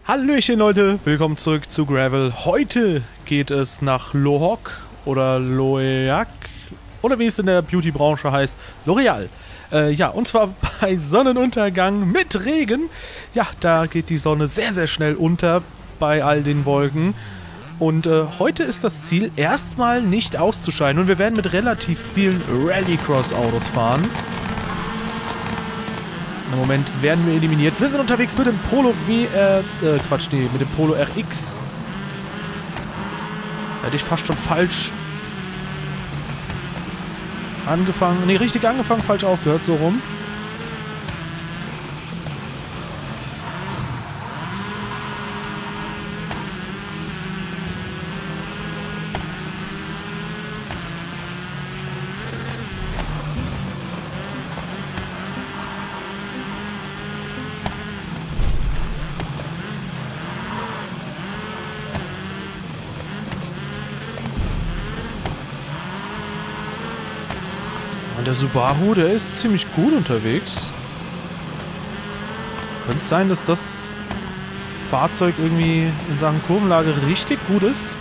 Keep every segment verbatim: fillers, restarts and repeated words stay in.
Hallöchen Leute, willkommen zurück zu Gravel. Heute geht es nach Lohok oder Loeak oder wie es in der Beauty-Branche heißt, L'Oreal. Äh, ja, und zwar bei Sonnenuntergang mit Regen. Ja, da geht die Sonne sehr, sehr schnell unter bei all den Wolken. Und äh, heute ist das Ziel, erstmal nicht auszuscheiden. Und wir werden mit relativ vielen Rallycross-Autos fahren. Im Moment werden wir eliminiert. Wir sind unterwegs mit dem Polo W R... Äh, Quatsch, nee, mit dem Polo R X. Da hätte ich fast schon falsch angefangen. Nee, richtig angefangen, falsch aufgehört, so rum. Der Subaru, der ist ziemlich gut unterwegs. Könnte es sein, dass das Fahrzeug irgendwie in Sachen Kurvenlage richtig gut ist?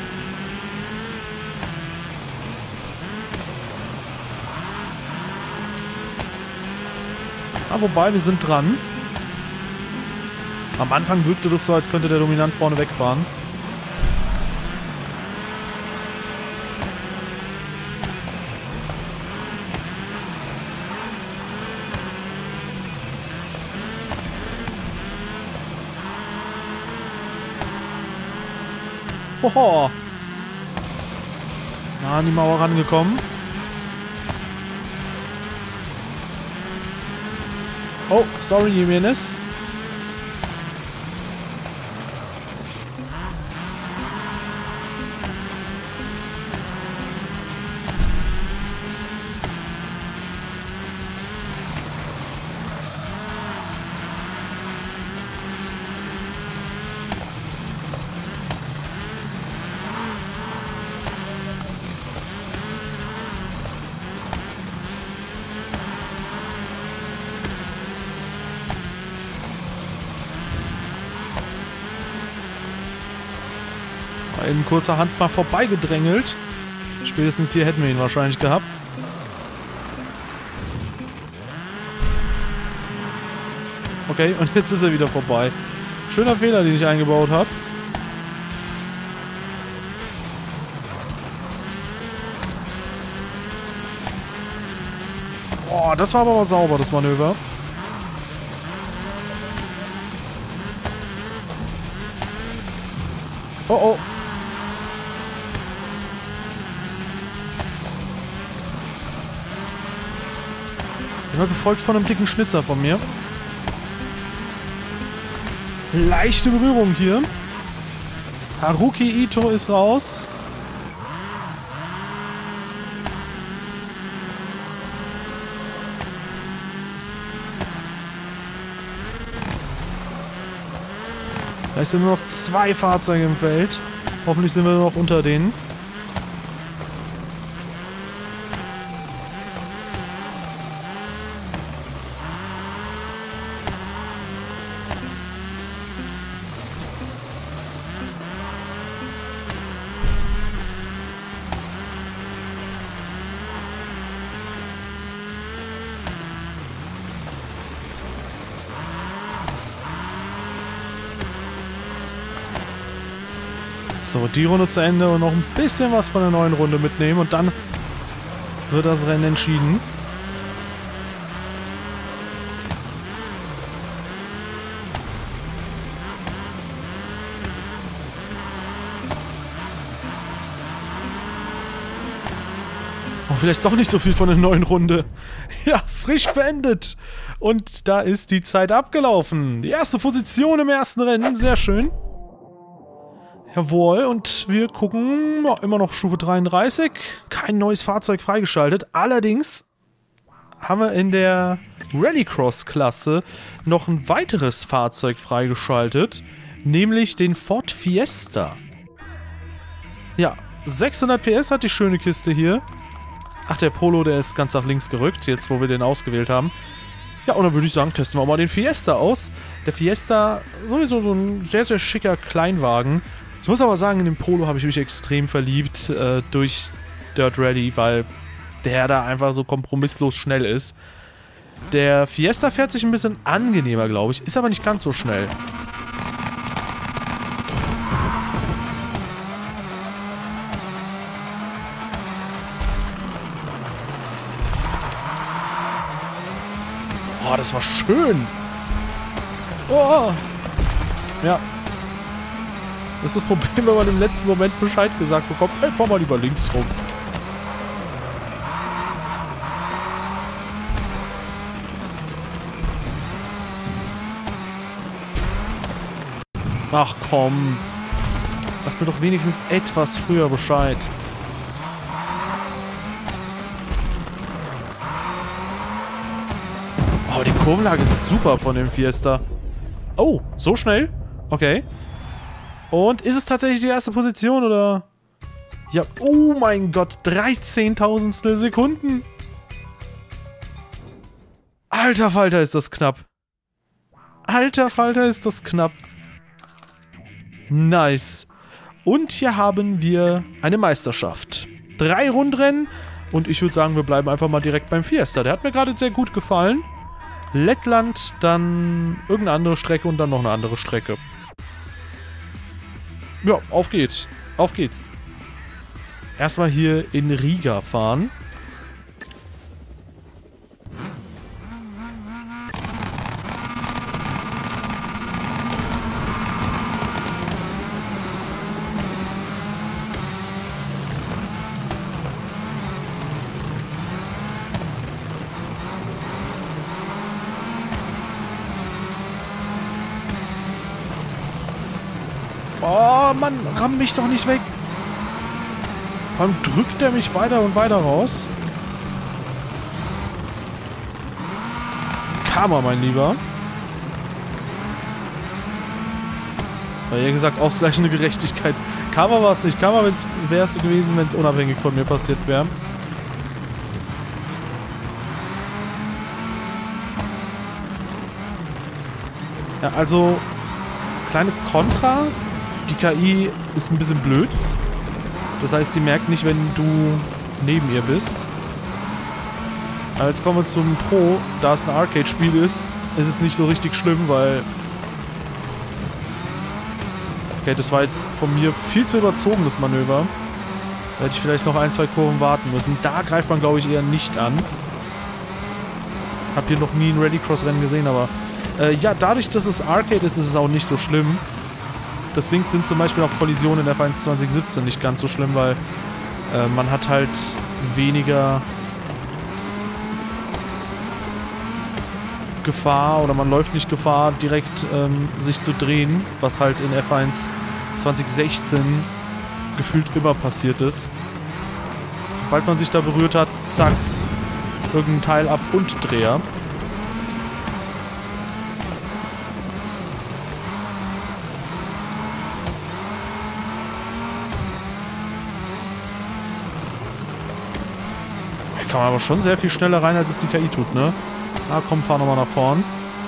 Ah, wobei, wir sind dran. Am Anfang wirkte das so, als könnte der dominant vorne wegfahren. Hoho. Na, an die Mauer rangekommen. Oh, sorry, Jimenez. In kurzer Hand mal vorbeigedrängelt. Spätestens hier hätten wir ihn wahrscheinlich gehabt. Okay, und jetzt ist er wieder vorbei. Schöner Fehler, den ich eingebaut habe. Oh, das war aber sauber, das Manöver. Oh, oh. Immer gefolgt von einem dicken Schnitzer von mir. Leichte Berührung hier. Haruki Ito ist raus. Vielleicht sind nur noch zwei Fahrzeuge im Feld. Hoffentlich sind wir noch unter denen. So, die Runde zu Ende und noch ein bisschen was von der neuen Runde mitnehmen und dann wird das Rennen entschieden. Oh, vielleicht doch nicht so viel von der neuen Runde. Ja, frisch beendet. Und da ist die Zeit abgelaufen. Die erste Position im ersten Rennen, sehr schön. Jawohl, und wir gucken, ja, immer noch Stufe dreiunddreißig, kein neues Fahrzeug freigeschaltet, allerdings haben wir in der Rallycross-Klasse noch ein weiteres Fahrzeug freigeschaltet, nämlich den Ford Fiesta. Ja, sechshundert P S hat die schöne Kiste hier. Ach, der Polo, der ist ganz nach links gerückt, jetzt wo wir den ausgewählt haben. Ja, und dann würde ich sagen, testen wir mal den Fiesta aus. Der Fiesta, sowieso so ein sehr, sehr schicker Kleinwagen. Ich muss aber sagen, in den Polo habe ich mich extrem verliebt äh, durch Dirt Rally, weil der da einfach so kompromisslos schnell ist. Der Fiesta fährt sich ein bisschen angenehmer, glaube ich, ist aber nicht ganz so schnell. Oh, das war schön. Oh. Ja. Das ist das Problem, wenn man im letzten Moment Bescheid gesagt bekommt. Hey, fahr mal lieber links rum. Ach komm. Sag mir doch wenigstens etwas früher Bescheid. Oh, die Kurvenlage ist super von dem Fiesta. Oh, so schnell? Okay. Und ist es tatsächlich die erste Position, oder? Ja, oh mein Gott, dreizehntausendstel Sekunden. Alter Falter, ist das knapp. Alter Falter, ist das knapp. Nice. Und hier haben wir eine Meisterschaft. Drei Rundrennen. Und ich würde sagen, wir bleiben einfach mal direkt beim Fiesta. Der hat mir gerade sehr gut gefallen. Lettland, dann irgendeine andere Strecke und dann noch eine andere Strecke. Ja, auf geht's. Auf geht's. Erstmal hier in Riga fahren. Oh, Mann, ramm mich doch nicht weg. Vor allem drückt er mich weiter und weiter raus. Karma, mein Lieber. Weil eher gesagt, ausgleichende Gerechtigkeit. Karma war es nicht. Karma wäre es gewesen, wenn es unabhängig von mir passiert wäre. Ja, also, kleines Kontra. Die K I ist ein bisschen blöd. Das heißt, die merkt nicht, wenn du neben ihr bist. Aber jetzt kommen wir zum Pro. Da es ein Arcade-Spiel ist, ist es nicht so richtig schlimm, weil... Okay, das war jetzt von mir viel zu überzogenes Manöver. Da hätte ich vielleicht noch ein, zwei Kurven warten müssen. Da greift man, glaube ich, eher nicht an. Hab hier noch nie ein Rallycross-Rennen gesehen, aber... Äh, ja, dadurch, dass es Arcade ist, ist es auch nicht so schlimm. Deswegen sind zum Beispiel auch Kollisionen in F eins zwanzig siebzehn nicht ganz so schlimm, weil äh, man hat halt weniger Gefahr oder man läuft nicht Gefahr, direkt ähm, sich zu drehen, was halt in F eins zwanzig sechzehn gefühlt immer passiert ist. Sobald man sich da berührt hat, zack, irgendein Teil ab und Dreher. Kann man aber schon sehr viel schneller rein, als es die K I tut, ne? Na komm, fahr nochmal nach vorn.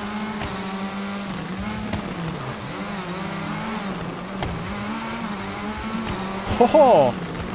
Hoho!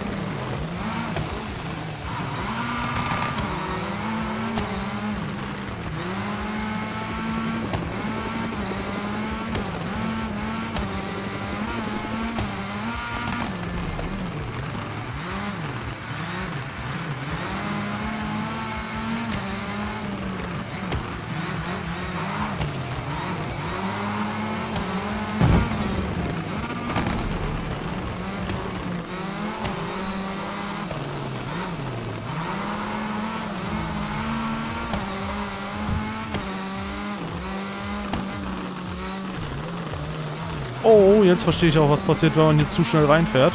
Oh, jetzt verstehe ich auch, was passiert, wenn man hier zu schnell reinfährt.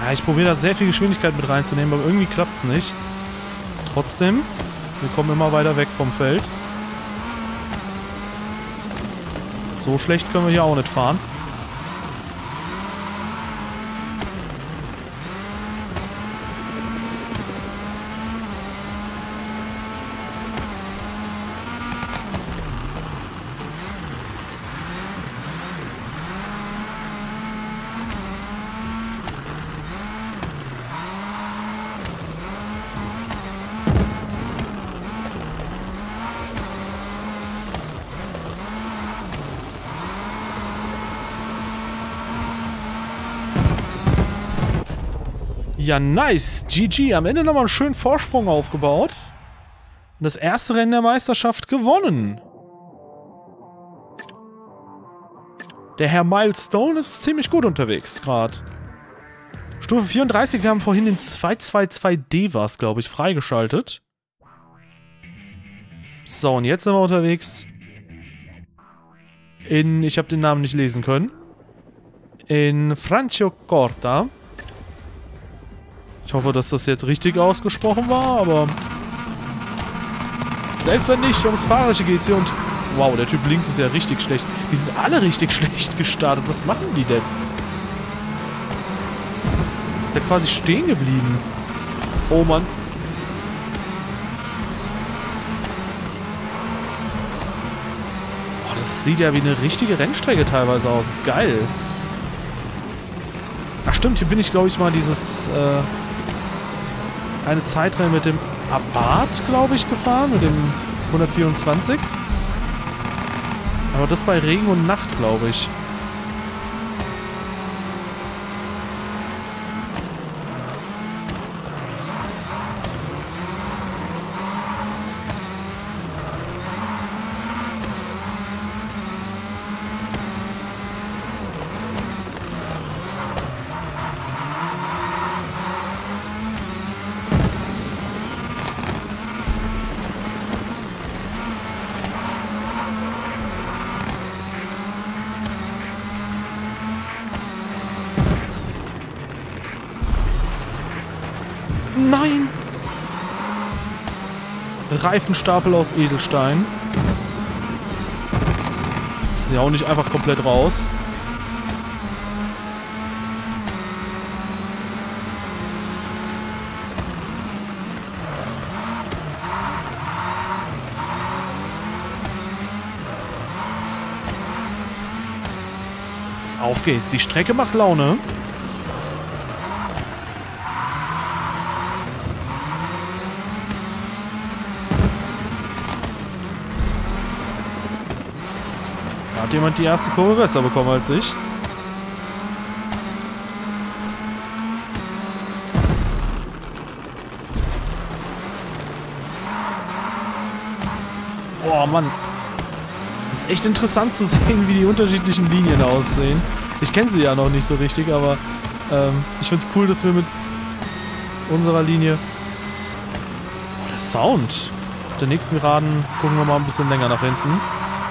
Ja, ich probiere da sehr viel Geschwindigkeit mit reinzunehmen, aber irgendwie klappt es nicht. Trotzdem, wir kommen immer weiter weg vom Feld. So schlecht können wir hier auch nicht fahren. Ja, nice. G G. Am Ende nochmal einen schönen Vorsprung aufgebaut. Und das erste Rennen der Meisterschaft gewonnen. Der Herr Milestone ist ziemlich gut unterwegs gerade. Stufe vierunddreißig. Wir haben vorhin den zwei zwei zwei D war es, glaube ich, freigeschaltet. So, und jetzt sind wir unterwegs in... Ich habe den Namen nicht lesen können. In Franciacorta. Ich hoffe, dass das jetzt richtig ausgesprochen war, aber... Selbst wenn nicht, ums Fahrerische geht's hier und... Wow, der Typ links ist ja richtig schlecht. Die sind alle richtig schlecht gestartet. Was machen die denn? Ist ja quasi stehen geblieben. Oh Mann. Oh, das sieht ja wie eine richtige Rennstrecke teilweise aus. Geil. Ach stimmt, hier bin ich, glaube ich, mal dieses... Äh eine Zeitrennen mit dem Abarth, glaube ich, gefahren, mit dem hundertvierundzwanzig. Aber das bei Regen und Nacht, glaube ich. Nein! Reifenstapel aus Edelstein. Sie hauen nicht einfach komplett raus. Auf geht's. Die Strecke macht Laune. Hat jemand die erste Kurve besser bekommen als ich? Oh Mann. Das ist echt interessant zu sehen, wie die unterschiedlichen Linien aussehen. Ich kenne sie ja noch nicht so richtig, aber ähm, ich finde es cool, dass wir mit unserer Linie... Oh, der Sound. Auf der nächsten Geraden gucken wir mal ein bisschen länger nach hinten.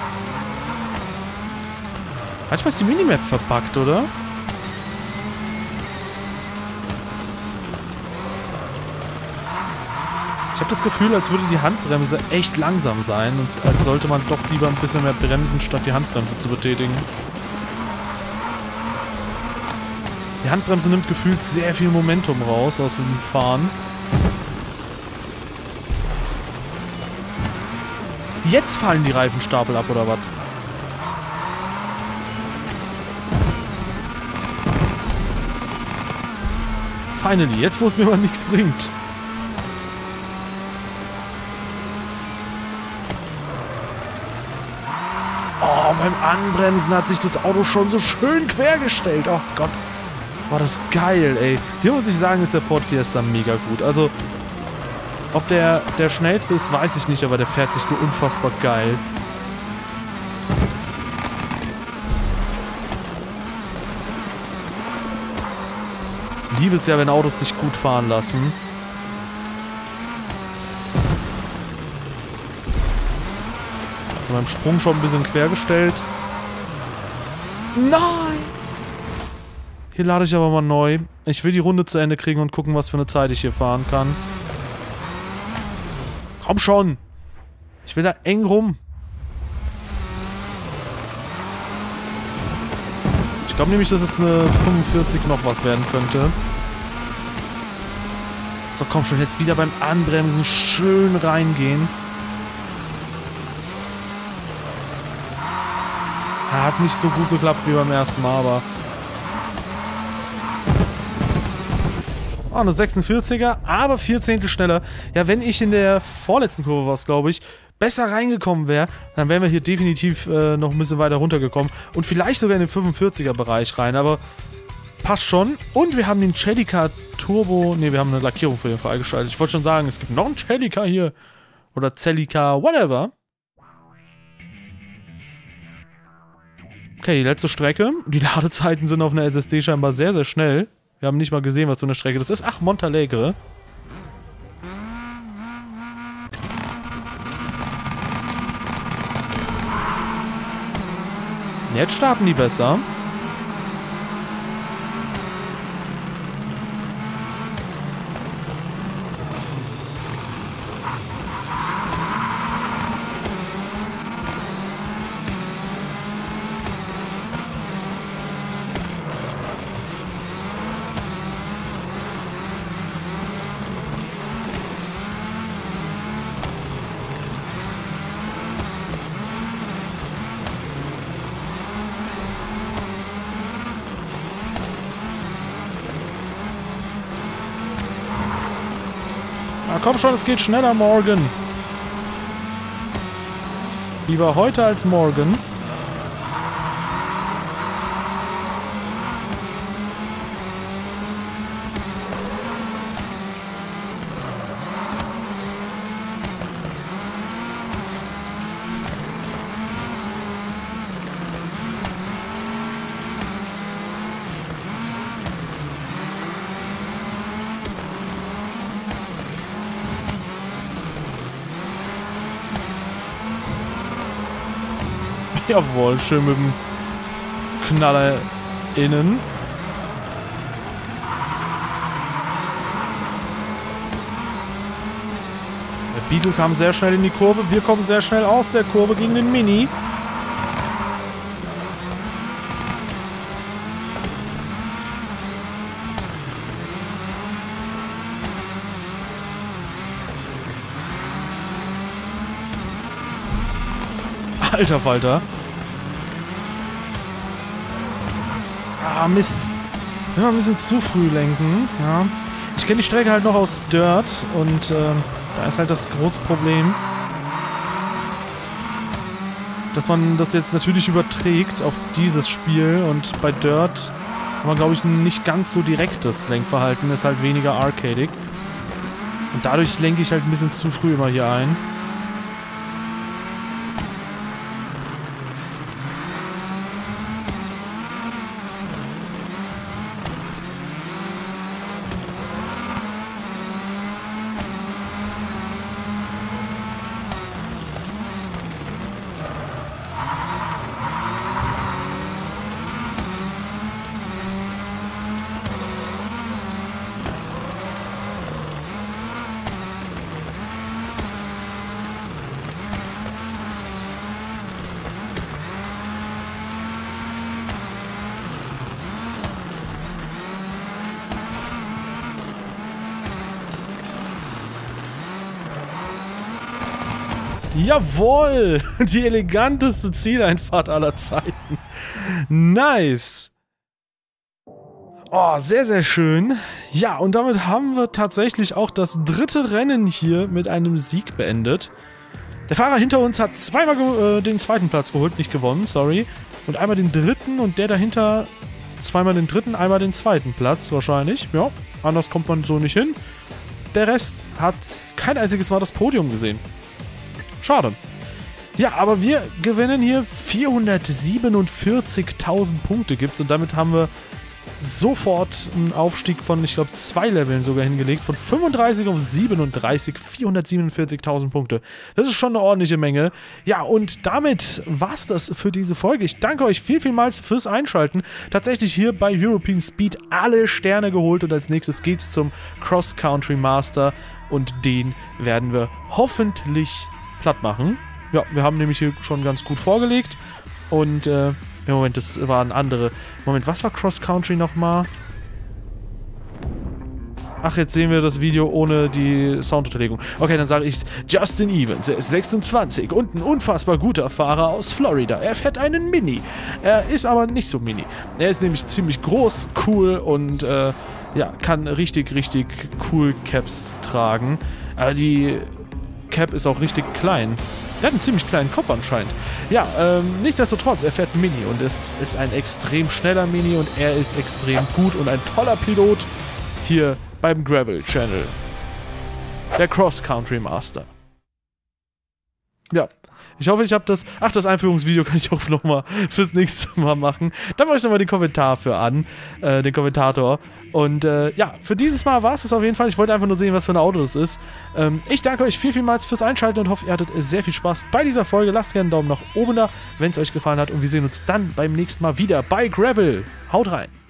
Manchmal ist die Minimap verbuggt, oder? Ich habe das Gefühl, als würde die Handbremse echt langsam sein und als sollte man doch lieber ein bisschen mehr bremsen, statt die Handbremse zu betätigen. Die Handbremse nimmt gefühlt sehr viel Momentum raus aus dem Fahren. Jetzt fallen die Reifenstapel ab, oder was? Finally, jetzt wo es mir mal nichts bringt. Oh, beim Anbremsen hat sich das Auto schon so schön quergestellt. Oh Gott. War das geil, ey. Hier muss ich sagen, ist der Ford Fiesta mega gut. Also, ob der der schnellste ist, weiß ich nicht, aber der fährt sich so unfassbar geil. Ich liebe es ja, wenn Autos sich gut fahren lassen. So, beim Sprung schon ein bisschen quergestellt. Nein! Hier lade ich aber mal neu. Ich will die Runde zu Ende kriegen und gucken, was für eine Zeit ich hier fahren kann. Komm schon! Ich will da eng rum. Ich glaube nämlich, dass es eine fünfundvierzig noch was werden könnte. So, komm schon, jetzt wieder beim Anbremsen schön reingehen. Hat nicht so gut geklappt wie beim ersten Mal, aber... Oh, eine sechsundvierziger, aber vier Zehntel schneller. Ja, wenn ich in der vorletzten Kurve war, glaube ich, besser reingekommen wäre, dann wären wir hier definitiv äh, noch ein bisschen weiter runtergekommen. Und vielleicht sogar in den fünfundvierziger Bereich rein, aber passt schon. Und wir haben den Celica Turbo, ne, wir haben eine Lackierung für den freigeschaltet. Ich wollte schon sagen, es gibt noch einen Celica hier. Oder Celica, whatever. Okay, die letzte Strecke. Die Ladezeiten sind auf einer S S D scheinbar sehr, sehr schnell. Wir haben nicht mal gesehen, was so eine Strecke das ist. Ach, Montalegre. Jetzt starten die besser. Na komm schon, es geht schneller morgen. Lieber heute als morgen. Jawohl, schön mit dem Knaller innen. Der Beetle kam sehr schnell in die Kurve. Wir kommen sehr schnell aus der Kurve gegen den Mini. Alter Falter. Ah, Mist. Immer ein bisschen zu früh lenken. Ja. Ich kenne die Strecke halt noch aus Dirt und äh, da ist halt das große Problem, dass man das jetzt natürlich überträgt auf dieses Spiel und bei Dirt hat man, glaube ich, nicht ganz so direktes Lenkverhalten, ist halt weniger arcadig. Und dadurch lenke ich halt ein bisschen zu früh immer hier ein. Jawohl! Die eleganteste Zieleinfahrt aller Zeiten. Nice! Oh, sehr, sehr schön. Ja, und damit haben wir tatsächlich auch das dritte Rennen hier mit einem Sieg beendet. Der Fahrer hinter uns hat zweimal äh, den zweiten Platz geholt, nicht gewonnen, sorry. Und einmal den dritten und der dahinter zweimal den dritten, einmal den zweiten Platz wahrscheinlich. Ja, anders kommt man so nicht hin. Der Rest hat kein einziges Mal das Podium gesehen. Schade. Ja, aber wir gewinnen hier vierhundertsiebenundvierzigtausend Punkte gibt's und damit haben wir sofort einen Aufstieg von, ich glaube, zwei Leveln sogar hingelegt. Von fünfunddreißig auf siebenunddreißig, vierhundertsiebenundvierzigtausend Punkte. Das ist schon eine ordentliche Menge. Ja, und damit war's das für diese Folge. Ich danke euch viel, vielmals fürs Einschalten. Tatsächlich hier bei European Speed alle Sterne geholt und als nächstes geht's zum Cross Country Master und den werden wir hoffentlich platt machen. Ja, wir haben nämlich hier schon ganz gut vorgelegt und äh, im Moment, das waren andere. Moment, was war Cross Country nochmal? Ach, jetzt sehen wir das Video ohne die Soundunterlegung. Okay, dann sage ich Justin Evans. Er ist sechsundzwanzig und ein unfassbar guter Fahrer aus Florida. Er fährt einen Mini. Er ist aber nicht so Mini. Er ist nämlich ziemlich groß, cool und äh, ja, kann richtig, richtig cool Caps tragen. Aber die Cap ist auch richtig klein. Er hat einen ziemlich kleinen Kopf anscheinend. Ja, ähm, nichtsdestotrotz, er fährt Mini und es ist ein extrem schneller Mini und er ist extrem gut und ein toller Pilot hier beim Gravel Channel. Der Cross Country Master. Ja, ich hoffe, ich habe das... Ach, das Einführungsvideo kann ich auch nochmal fürs nächste Mal machen. Dann mache ich nochmal den Kommentar für an, äh, den Kommentator. Und äh, ja, für dieses Mal war es das auf jeden Fall. Ich wollte einfach nur sehen, was für ein Auto das ist. Ähm, ich danke euch viel, vielmals fürs Einschalten und hoffe, ihr hattet sehr viel Spaß bei dieser Folge. Lasst gerne einen Daumen nach oben da, wenn es euch gefallen hat. Und wir sehen uns dann beim nächsten Mal wieder bei Gravel. Haut rein!